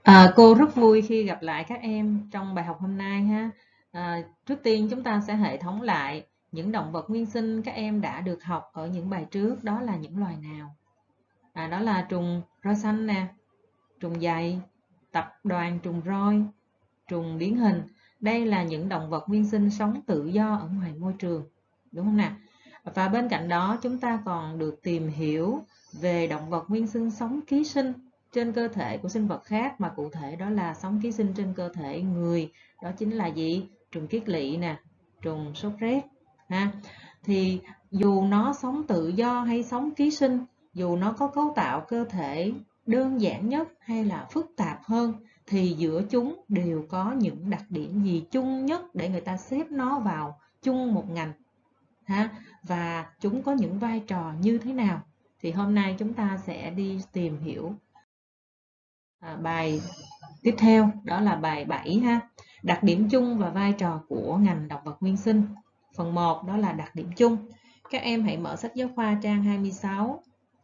Cô rất vui khi gặp lại các em trong bài học hôm nay ha. Trước tiên chúng ta sẽ hệ thống lại những động vật nguyên sinh các em đã được học ở những bài trước, đó là những loài nào? Đó là trùng roi xanh nè, trùng dày, tập đoàn trùng roi, trùng biến hình. Đây là những động vật nguyên sinh sống tự do ở ngoài môi trường, đúng không nào? Và bên cạnh đó chúng ta còn được tìm hiểu về động vật nguyên sinh sống ký sinh trên cơ thể của sinh vật khác, mà cụ thể đó là sống ký sinh trên cơ thể người. Đó chính là gì? Trùng kiết lỵ nè, trùng sốt rét ha. Thì dù nó sống tự do hay sống ký sinh, dù nó có cấu tạo cơ thể đơn giản nhất hay là phức tạp hơn, thì giữa chúng đều có những đặc điểm gì chung nhất để người ta xếp nó vào chung một ngành ha. Và chúng có những vai trò như thế nào thì hôm nay chúng ta sẽ đi tìm hiểu. Bài tiếp theo đó là bài 7 ha. Đặc điểm chung và vai trò của ngành động vật nguyên sinh. Phần 1 đó là đặc điểm chung. Các em hãy mở sách giáo khoa trang 26.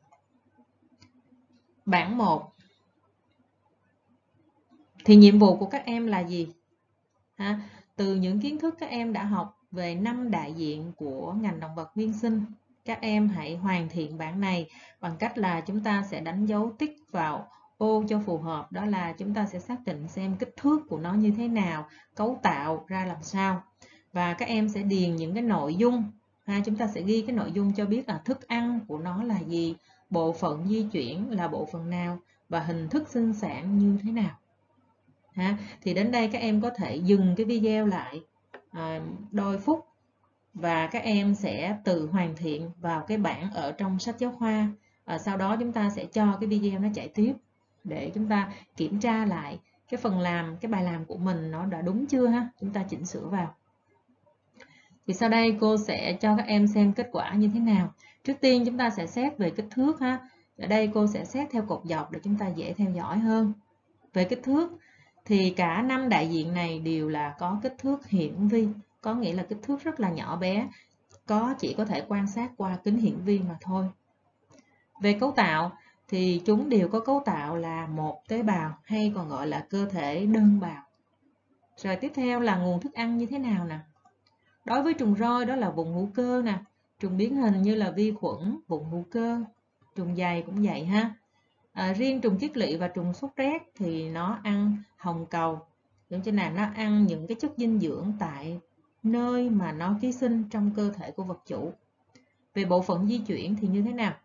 Bảng 1. Thì nhiệm vụ của các em là gì? Từ những kiến thức các em đã học về 5 đại diện của ngành động vật nguyên sinh, các em hãy hoàn thiện bảng này bằng cách là chúng ta sẽ đánh dấu tích vào ô cho phù hợp. Đó là chúng ta sẽ xác định xem kích thước của nó như thế nào, cấu tạo ra làm sao. Và các em sẽ điền những cái nội dung. Chúng ta sẽ ghi cái nội dung cho biết là thức ăn của nó là gì, bộ phận di chuyển là bộ phận nào và hình thức sinh sản như thế nào. Thì đến đây các em có thể dừng cái video lại đôi phút và các em sẽ tự hoàn thiện vào cái bảng ở trong sách giáo khoa. Sau đó chúng ta sẽ cho cái video nó chạy tiếp để chúng ta kiểm tra lại cái phần làm, cái bài làm của mình nó đã đúng chưa ha, chúng ta chỉnh sửa vào. Thì sau đây cô sẽ cho các em xem kết quả như thế nào. Trước tiên chúng ta sẽ xét về kích thước ha. Ở đây cô sẽ xét theo cột dọc để chúng ta dễ theo dõi hơn. Về kích thước thì cả 5 đại diện này đều là có kích thước hiển vi, có nghĩa là kích thước rất là nhỏ bé, chỉ có thể quan sát qua kính hiển vi mà thôi. Về cấu tạo thì chúng đều có cấu tạo là một tế bào hay còn gọi là cơ thể đơn bào. Rồi tiếp theo là nguồn thức ăn như thế nào nè. Đối với trùng roi đó là vùng hữu cơ nè, trùng biến hình như là vi khuẩn, vùng hữu cơ, trùng dày cũng vậy ha. Riêng trùng kiết lỵ và trùng sốt rét thì nó ăn hồng cầu, giống như là nó ăn những cái chất dinh dưỡng tại nơi mà nó ký sinh trong cơ thể của vật chủ. Về bộ phận di chuyển thì như thế nào?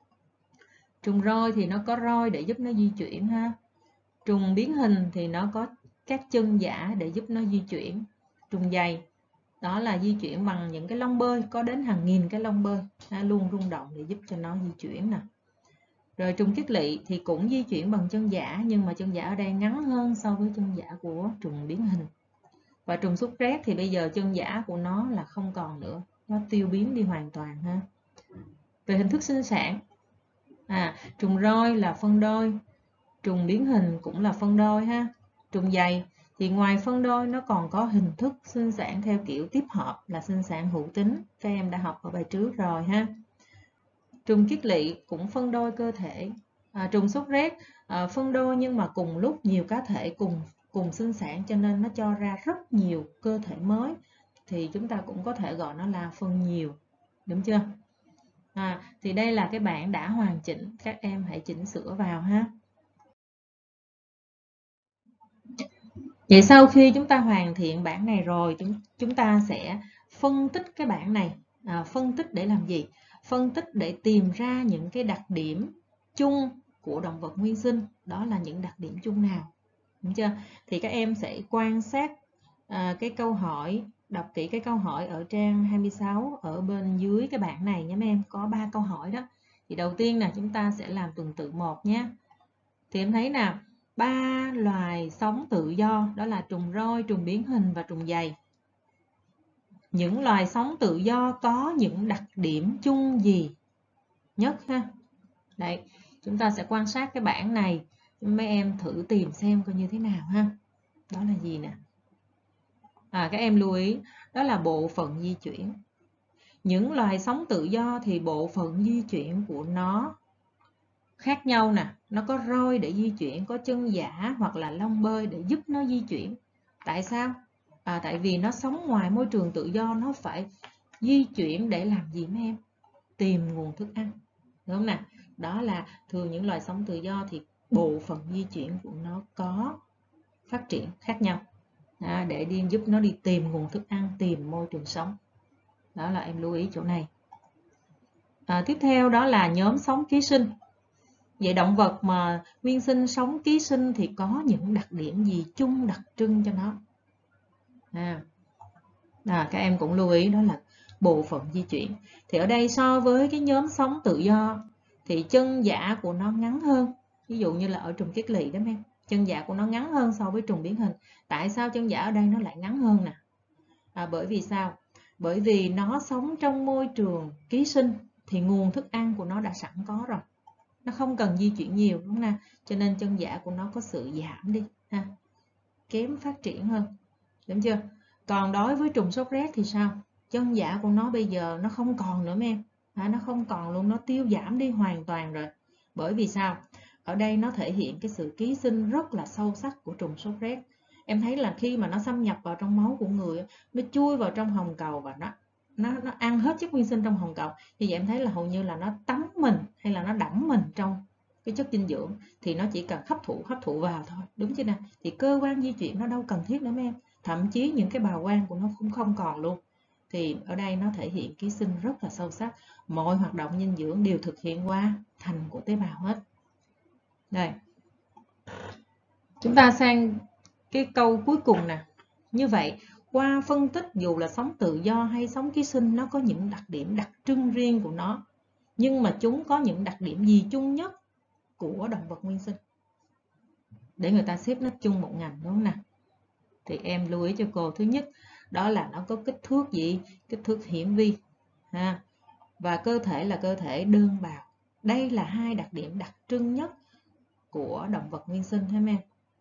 Trùng roi thì nó có roi để giúp nó di chuyển ha. Trùng biến hình thì nó có các chân giả để giúp nó di chuyển. Trùng dày đó là di chuyển bằng những cái lông bơi, có đến hàng nghìn cái lông bơi luôn rung động để giúp cho nó di chuyển nè. Rồi trùng kiết lỵ thì cũng di chuyển bằng chân giả, nhưng mà chân giả ở đây ngắn hơn so với chân giả của trùng biến hình. Và trùng sốt rét thì bây giờ chân giả của nó là không còn nữa, nó tiêu biến đi hoàn toàn ha. Về hình thức sinh sản, trùng roi là phân đôi, trùng biến hình cũng là phân đôi ha. Trùng dày thì ngoài phân đôi nó còn có hình thức sinh sản theo kiểu tiếp hợp là sinh sản hữu tính, các em đã học ở bài trước rồi ha. Trùng kiết lỵ cũng phân đôi cơ thể. Trùng sốt rét phân đôi nhưng mà cùng lúc nhiều cá thể cùng sinh sản, cho nên nó cho ra rất nhiều cơ thể mới, thì chúng ta cũng có thể gọi nó là phân nhiều, đúng chưa? Thì đây là cái bảng đã hoàn chỉnh, các em hãy chỉnh sửa vào ha. Vậy sau khi chúng ta hoàn thiện bảng này rồi, chúng ta sẽ phân tích cái bảng này. Phân tích để làm gì? Phân tích để tìm ra những cái đặc điểm chung của động vật nguyên sinh. Đó là những đặc điểm chung nào? Đúng chưa? Thì các em sẽ quan sát cái câu hỏi, đọc kỹ cái câu hỏi ở trang 26 ở bên dưới cái bảng này nhé em. Có 3 câu hỏi đó. Thì đầu tiên là chúng ta sẽ làm tuần tự 1 nhé. Thì em thấy nào, 3 loài sống tự do đó là trùng roi, trùng biến hình và trùng dày. Những loài sống tự do có những đặc điểm chung gì nhất ha? Đấy, chúng ta sẽ quan sát cái bảng này, mấy em thử tìm xem coi như thế nào ha. Đó là gì nè? Các em lưu ý, đó là bộ phận di chuyển. Những loài sống tự do thì bộ phận di chuyển của nó khác nhau nè, nó có roi để di chuyển, có chân giả hoặc là lông bơi để giúp nó di chuyển. Tại sao? Tại vì nó sống ngoài môi trường tự do, nó phải di chuyển để làm gì mấy em? Tìm nguồn thức ăn, đúng không nào? Đó là thường những loài sống tự do thì bộ phận di chuyển của nó có phát triển khác nhau để giúp nó đi tìm nguồn thức ăn, tìm môi trường sống. Đó là em lưu ý chỗ này. Tiếp theo đó là nhóm sống ký sinh. Vậy động vật mà nguyên sinh sống ký sinh thì có những đặc điểm gì chung đặc trưng cho nó? Các em cũng lưu ý đó là bộ phận di chuyển. Thì ở đây so với cái nhóm sống tự do thì chân giả của nó ngắn hơn. Ví dụ như là ở trùng kiết lỵ đó em, chân giả của nó ngắn hơn so với trùng biến hình. Tại sao chân giả ở đây nó lại ngắn hơn nè? Bởi vì sao? Bởi vì nó sống trong môi trường ký sinh thì nguồn thức ăn của nó đã sẵn có rồi, nó không cần di chuyển nhiều, đúng không nào? Cho nên chân giả của nó có sự giảm đi ha, kém phát triển hơn, đúng chưa? Còn đối với trùng sốt rét thì sao? Chân giả của nó bây giờ nó không còn nữa em, nó không còn luôn, nó tiêu giảm đi hoàn toàn rồi. Bởi vì sao? Ở đây nó thể hiện cái sự ký sinh rất là sâu sắc của trùng sốt rét. Em thấy là khi mà nó xâm nhập vào trong máu của người, nó chui vào trong hồng cầu và nó ăn hết chất nguyên sinh trong hồng cầu. Như vậy em thấy là hầu như là nó tắm mình hay là nó đẫm mình trong cái chất dinh dưỡng, thì nó chỉ cần hấp thụ vào thôi, đúng chưa nào? Thì cơ quan di chuyển nó đâu cần thiết nữa em, thậm chí những cái bào quang của nó cũng không còn luôn. Thì ở đây nó thể hiện ký sinh rất là sâu sắc, mọi hoạt động dinh dưỡng đều thực hiện qua thành của tế bào hết. Đây, chúng ta sang cái câu cuối cùng nè. Như vậy, qua phân tích dù là sống tự do hay sống ký sinh, nó có những đặc điểm đặc trưng riêng của nó. Nhưng mà chúng có những đặc điểm gì chung nhất của động vật nguyên sinh? Để người ta xếp nó chung một ngành, đúng không nào? Thì em lưu ý cho cô, thứ nhất đó là nó có kích thước gì? Kích thước hiển vi và cơ thể là cơ thể đơn bào. Đây là hai đặc điểm đặc trưng nhất của động vật nguyên sinh em.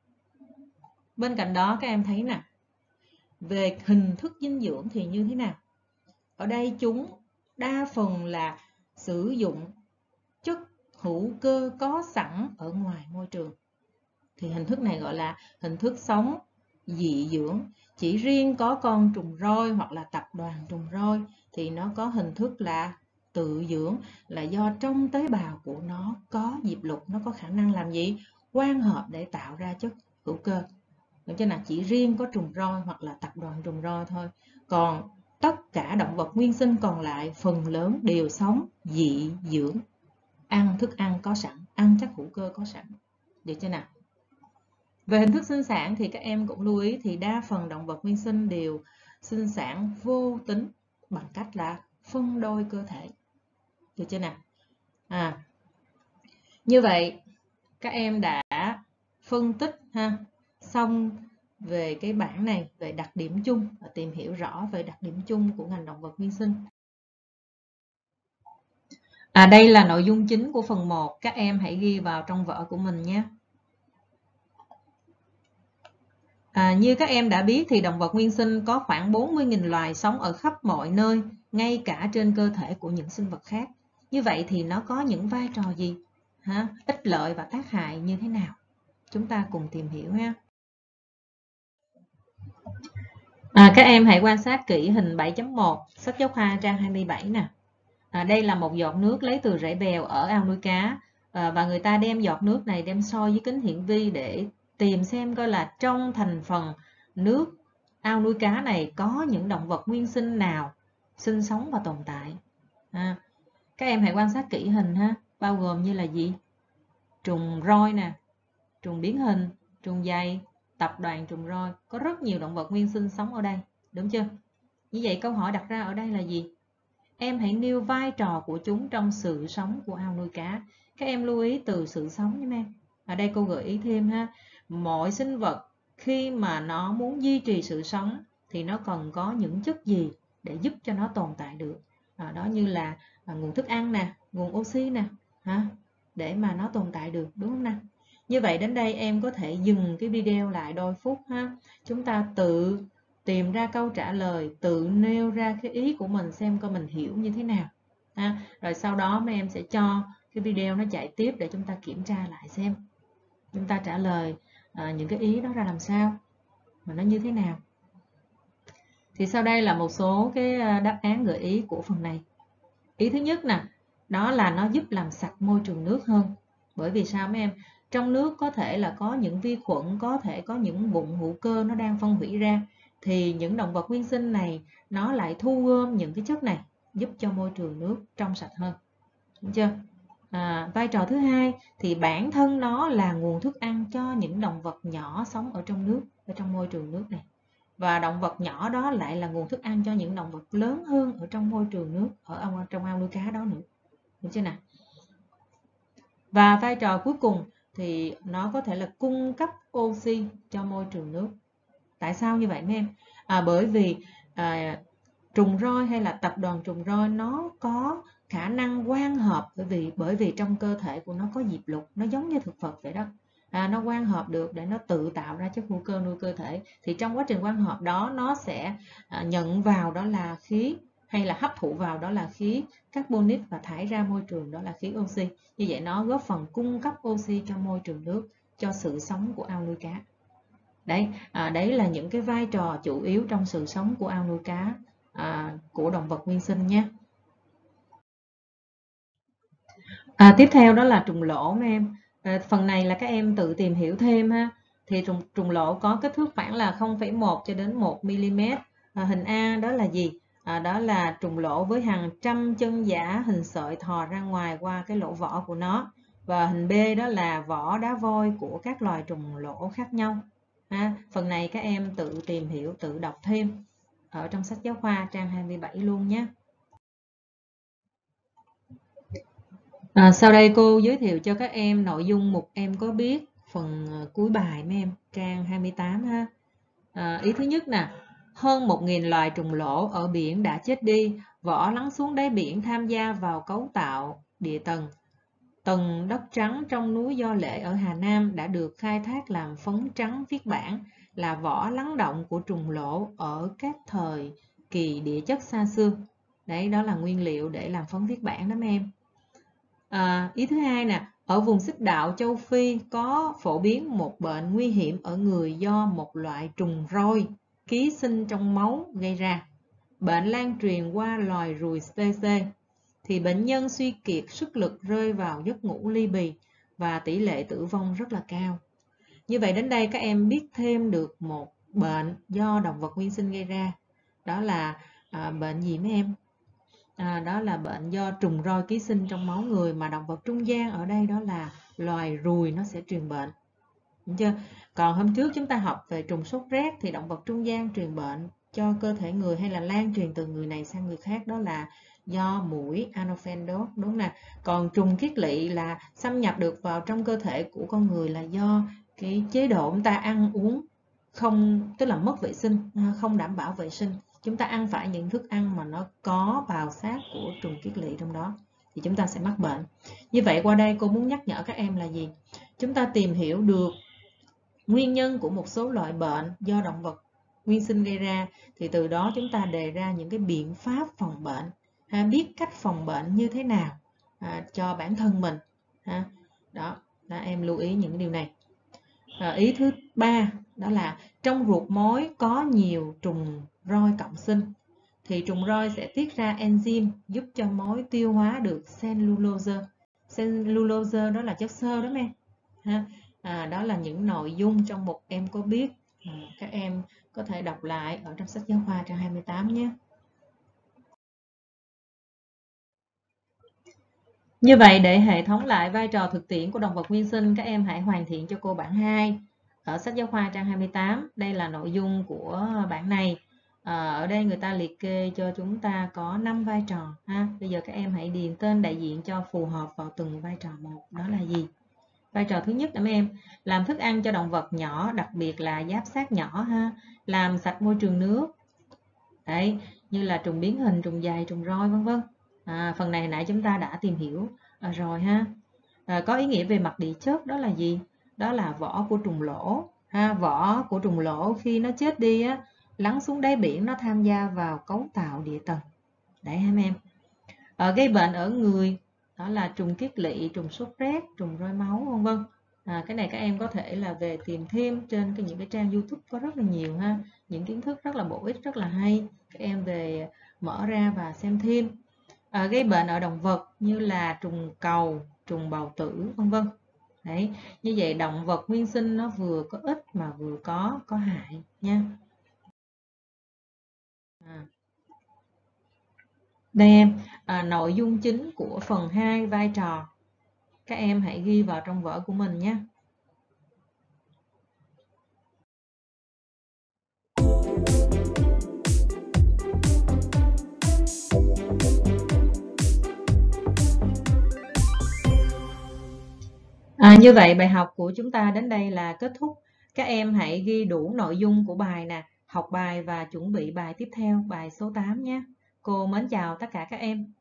Bên cạnh đó các em thấy nè, về hình thức dinh dưỡng thì như thế nào? Ở đây chúng đa phần là sử dụng chất hữu cơ có sẵn ở ngoài môi trường. Thì hình thức này gọi là hình thức sống dị dưỡng. Chỉ riêng có con trùng roi hoặc là tập đoàn trùng roi thì nó có hình thức là tự dưỡng, là do trong tế bào của nó có diệp lục, nó có khả năng làm gì? Quang hợp để tạo ra chất hữu cơ. Đúng chưa nào? Chỉ riêng có trùng roi hoặc là tập đoàn trùng roi thôi. Còn tất cả động vật nguyên sinh còn lại phần lớn đều sống dị dưỡng, ăn thức ăn có sẵn, ăn chất hữu cơ có sẵn. Được chưa nào? Về hình thức sinh sản thì các em cũng lưu ý, thì đa phần động vật nguyên sinh đều sinh sản vô tính bằng cách là phân đôi cơ thể. Được chưa nào? Như vậy các em đã phân tích xong về cái bảng này, về đặc điểm chung và tìm hiểu rõ về đặc điểm chung của ngành động vật nguyên sinh. Đây là nội dung chính của phần 1, các em hãy ghi vào trong vở của mình nhé. Như các em đã biết thì động vật nguyên sinh có khoảng 40.000 loài sống ở khắp mọi nơi, ngay cả trên cơ thể của những sinh vật khác. Như vậy thì nó có những vai trò gì? Ích lợi và tác hại như thế nào? Chúng ta cùng tìm hiểu ha. Các em hãy quan sát kỹ hình 7.1, sách giáo khoa trang 27 nè. Đây là một giọt nước lấy từ rễ bèo ở ao nuôi cá, và người ta đem giọt nước này đem soi với kính hiển vi để tìm xem coi là trong thành phần nước ao nuôi cá này có những động vật nguyên sinh nào sinh sống và tồn tại. Các em hãy quan sát kỹ hình bao gồm như là gì? Trùng roi nè, trùng biến hình, trùng dày, tập đoàn trùng roi, có rất nhiều động vật nguyên sinh sống ở đây, đúng chưa? Như vậy câu hỏi đặt ra ở đây là gì? Em hãy nêu vai trò của chúng trong sự sống của ao nuôi cá. Các em lưu ý từ sự sống nha em. Ở đây cô gợi ý thêm mọi sinh vật khi mà nó muốn duy trì sự sống thì nó cần có những chất gì để giúp cho nó tồn tại được. Đó như là nguồn thức ăn nè, nguồn oxy nè, để mà nó tồn tại được, đúng không nào? Như vậy đến đây em có thể dừng cái video lại đôi phút chúng ta tự tìm ra câu trả lời, tự nêu ra cái ý của mình xem coi mình hiểu như thế nào. Rồi sau đó mấy em sẽ cho cái video nó chạy tiếp để chúng ta kiểm tra lại xem chúng ta trả lời những cái ý đó ra làm sao và nó như thế nào. Thì sau đây là một số cái đáp án gợi ý của phần này. Ý thứ nhất nè, đó là nó giúp làm sạch môi trường nước hơn. Bởi vì sao mấy em? Trong nước có thể là có những vi khuẩn, có thể có những vụn hữu cơ nó đang phân hủy ra. Thì những động vật nguyên sinh này nó lại thu gom những cái chất này, giúp cho môi trường nước trong sạch hơn. Đúng chưa? Vai trò thứ hai thì bản thân nó là nguồn thức ăn cho những động vật nhỏ sống ở trong nước, ở trong môi trường nước này. Và động vật nhỏ đó lại là nguồn thức ăn cho những động vật lớn hơn ở trong môi trường nước, ở trong ao nuôi cá đó nữa. Đúng chưa nào? Và vai trò cuối cùng thì nó có thể là cung cấp oxy cho môi trường nước. Tại sao như vậy mấy em? Bởi vì trùng roi hay là tập đoàn trùng roi nó có khả năng quang hợp, bởi vì trong cơ thể của nó có diệp lục, nó giống như thực vật vậy đó. Nó quang hợp được để nó tự tạo ra chất hữu cơ nuôi cơ thể. Thì trong quá trình quang hợp đó nó sẽ nhận vào đó là khí, hay là hấp thụ vào đó là khí carbonic và thải ra môi trường đó là khí oxy. Như vậy nó góp phần cung cấp oxy cho môi trường nước, cho sự sống của ao nuôi cá. Đấy là những cái vai trò chủ yếu trong sự sống của ao nuôi cá của động vật nguyên sinh nhé. Tiếp theo đó là trùng lỗ mấy em. Phần này là các em tự tìm hiểu thêm ha. Thì trùng lỗ có kích thước khoảng là 0,1 cho đến 1 mm. Hình A đó là gì? Đó là trùng lỗ với hàng trăm chân giả hình sợi thò ra ngoài qua cái lỗ vỏ của nó. Và hình B đó là vỏ đá voi của các loài trùng lỗ khác nhau. Phần này các em tự tìm hiểu, tự đọc thêm ở trong sách giáo khoa trang 27 luôn nhé. Sau đây cô giới thiệu cho các em nội dung mục Em có biết phần cuối bài mấy em, trang 28 ha. Ý thứ nhất nè, hơn 1.000 loài trùng lỗ ở biển đã chết đi, vỏ lắng xuống đáy biển tham gia vào cấu tạo địa tầng. Tầng đất trắng trong núi Do Lệ ở Hà Nam đã được khai thác làm phấn trắng viết bản, là vỏ lắng động của trùng lỗ ở các thời kỳ địa chất xa xưa. Đấy, đó là nguyên liệu để làm phấn viết bản đó mấy em. Ý thứ hai nè, ở vùng xích đạo châu Phi có phổ biến một bệnh nguy hiểm ở người do một loại trùng roi ký sinh trong máu gây ra. Bệnh lan truyền qua loài ruồi TC. Thì bệnh nhân suy kiệt sức lực, rơi vào giấc ngủ ly bì và tỷ lệ tử vong rất là cao. Như vậy đến đây các em biết thêm được một bệnh do động vật nguyên sinh gây ra. Đó là bệnh gì mấy em? Đó là bệnh do trùng roi ký sinh trong máu người, mà động vật trung gian ở đây đó là loài ruồi nó sẽ truyền bệnh. Đúng chưa? Còn hôm trước chúng ta học về trùng sốt rét thì động vật trung gian truyền bệnh cho cơ thể người, hay là lan truyền từ người này sang người khác, đó là do muỗi Anopheles, đúng nè. Còn trùng kiết lỵ là xâm nhập được vào trong cơ thể của con người là do cái chế độ chúng ta ăn uống không, tức là mất vệ sinh, không đảm bảo vệ sinh. Chúng ta ăn phải những thức ăn mà nó có bào xác của trùng kiết lỵ trong đó thì chúng ta sẽ mắc bệnh. Như vậy qua đây cô muốn nhắc nhở các em là gì? Chúng ta tìm hiểu được nguyên nhân của một số loại bệnh do động vật nguyên sinh gây ra, thì từ đó chúng ta đề ra những cái biện pháp phòng bệnh, biết cách phòng bệnh như thế nào cho bản thân mình. Đó em lưu ý những điều này. Ý thứ ba đó là trong ruột mối có nhiều trùng roi cộng sinh, thì trùng roi sẽ tiết ra enzyme giúp cho mối tiêu hóa được cellulose. Cellulose đó là chất xơ đó em. Đó là những nội dung trong mục Em có biết. Các em có thể đọc lại ở trong sách giáo khoa trang 28 nhé. Như vậy để hệ thống lại vai trò thực tiễn của động vật nguyên sinh, các em hãy hoàn thiện cho cô bản 2 ở sách giáo khoa trang 28. Đây là nội dung của bản này. Ở đây người ta liệt kê cho chúng ta có 5 vai trò. Bây giờ các em hãy điền tên đại diện cho phù hợp vào từng vai trò một. Đó là gì? Vai trò thứ nhất là em làm thức ăn cho động vật nhỏ, đặc biệt là giáp xác nhỏ làm sạch môi trường nước. Đấy, như là trùng biến hình, trùng dày, trùng roi vân vân. Phần này hồi nãy chúng ta đã tìm hiểu rồi có ý nghĩa về mặt địa chất đó là gì? Đó là vỏ của trùng lỗ. Vỏ của trùng lỗ khi nó chết đi lắng xuống đáy biển, nó tham gia vào cấu tạo địa tầng. Đấy em. Gây bệnh ở người Đó là trùng kiết lỵ, trùng sốt rét, trùng roi máu, vân vân. Cái này các em có thể là về tìm thêm trên những cái trang YouTube, có rất là nhiều ha, những kiến thức rất là bổ ích, rất là hay, các em về mở ra và xem thêm. Gây bệnh ở động vật như là trùng cầu, trùng bào tử, vân vân. Đấy, như vậy động vật nguyên sinh nó vừa có ích mà vừa có hại nha. Đây em, nội dung chính của phần 2 vai trò. Các em hãy ghi vào trong vở của mình nhé. Như vậy bài học của chúng ta đến đây là kết thúc. Các em hãy ghi đủ nội dung của bài nè, học bài và chuẩn bị bài tiếp theo, bài số 8 nhé. Cô mến chào tất cả các em.